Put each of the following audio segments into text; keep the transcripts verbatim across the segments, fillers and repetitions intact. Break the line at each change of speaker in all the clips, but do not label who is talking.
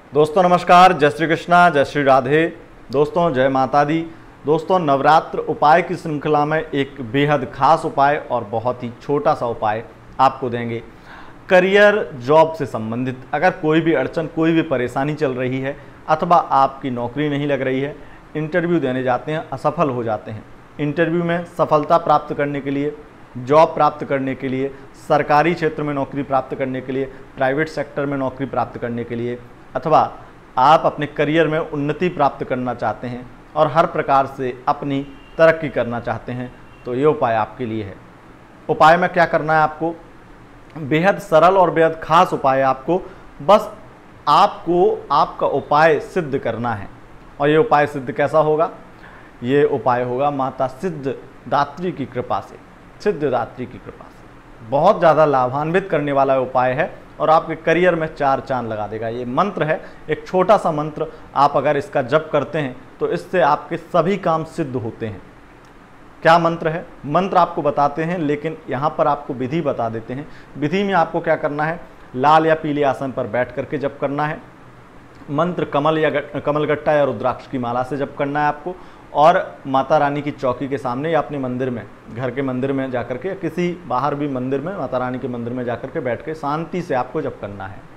दोस्तों नमस्कार, जय श्री कृष्णा, जय श्री राधे। दोस्तों जय माता दी। दोस्तों नवरात्र उपाय की श्रृंखला में एक बेहद खास उपाय और बहुत ही छोटा सा उपाय आपको देंगे। करियर जॉब से संबंधित अगर कोई भी अड़चन, कोई भी परेशानी चल रही है अथवा आपकी नौकरी नहीं लग रही है, इंटरव्यू देने जाते हैं, असफल हो जाते हैं, इंटरव्यू में सफलता प्राप्त करने के लिए, जॉब प्राप्त करने के लिए, सरकारी क्षेत्र में नौकरी प्राप्त करने के लिए, प्राइवेट सेक्टर में नौकरी प्राप्त करने के लिए, अथवा आप अपने करियर में उन्नति प्राप्त करना चाहते हैं और हर प्रकार से अपनी तरक्की करना चाहते हैं, तो ये उपाय आपके लिए है। उपाय में क्या करना है आपको? बेहद सरल और बेहद खास उपाय है आपको। बस आपको आपका उपाय सिद्ध करना है। और ये उपाय सिद्ध कैसा होगा? ये उपाय होगा माता सिद्धिदात्री की कृपा से, सिद्धिदात्री की कृपा से। बहुत ज़्यादा लाभान्वित करने वाला उपाय है और आपके करियर में चार चांद लगा देगा। ये मंत्र है, एक छोटा सा मंत्र। आप अगर इसका जप करते हैं तो इससे आपके सभी काम सिद्ध होते हैं। क्या मंत्र है? मंत्र आपको बताते हैं, लेकिन यहाँ पर आपको विधि बता देते हैं। विधि में आपको क्या करना है? लाल या पीले आसन पर बैठ करके जप करना है। मंत्र कमल या कमलगट्टा या रुद्राक्ष की माला से जप करना है आपको, और माता रानी की चौकी के सामने या अपने मंदिर में, घर के मंदिर में जाकर के, किसी बाहर भी मंदिर में, माता रानी के मंदिर में जाकर के बैठ के शांति से आपको जप करना है।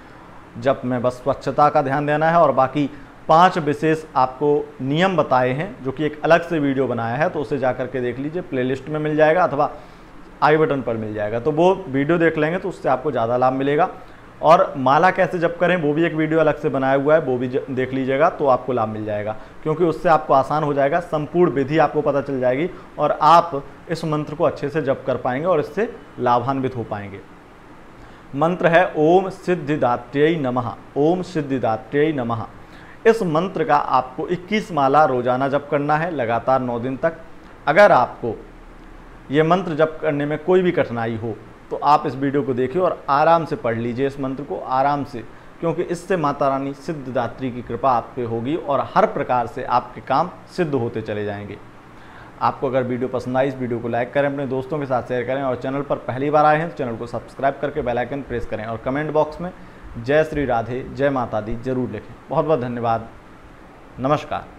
जप में बस स्वच्छता का ध्यान देना है और बाकी पांच विशेष आपको नियम बताए हैं, जो कि एक अलग से वीडियो बनाया है, तो उसे जाकर के देख लीजिए। प्लेलिस्ट में मिल जाएगा अथवा आई बटन पर मिल जाएगा, तो वो वीडियो देख लेंगे तो उससे आपको ज़्यादा लाभ मिलेगा। और माला कैसे जप करें वो भी एक वीडियो अलग से बनाया हुआ है, वो भी देख लीजिएगा तो आपको लाभ मिल जाएगा, क्योंकि उससे आपको आसान हो जाएगा। संपूर्ण विधि आपको पता चल जाएगी और आप इस मंत्र को अच्छे से जप कर पाएंगे और इससे लाभान्वित हो पाएंगे। मंत्र है ओम सिद्धिदात्र्यै नमः। ओम सिद्धिदात्र्यै नमः। इस मंत्र का आपको इक्कीस माला रोजाना जप करना है, लगातार नौ दिन तक। अगर आपको ये मंत्र जप करने में कोई भी कठिनाई हो तो आप इस वीडियो को देखिए और आराम से पढ़ लीजिए इस मंत्र को, आराम से, क्योंकि इससे माता रानी सिद्धिदात्री की कृपा आप पे होगी और हर प्रकार से आपके काम सिद्ध होते चले जाएंगे। आपको अगर वीडियो पसंद आई, इस वीडियो को लाइक करें, अपने दोस्तों के साथ शेयर करें, और चैनल पर पहली बार आए हैं तो चैनल को सब्सक्राइब करके बेल आइकन प्रेस करें, और कमेंट बॉक्स में जय श्री राधे, जय माता दी जरूर लिखें। बहुत बहुत धन्यवाद। नमस्कार।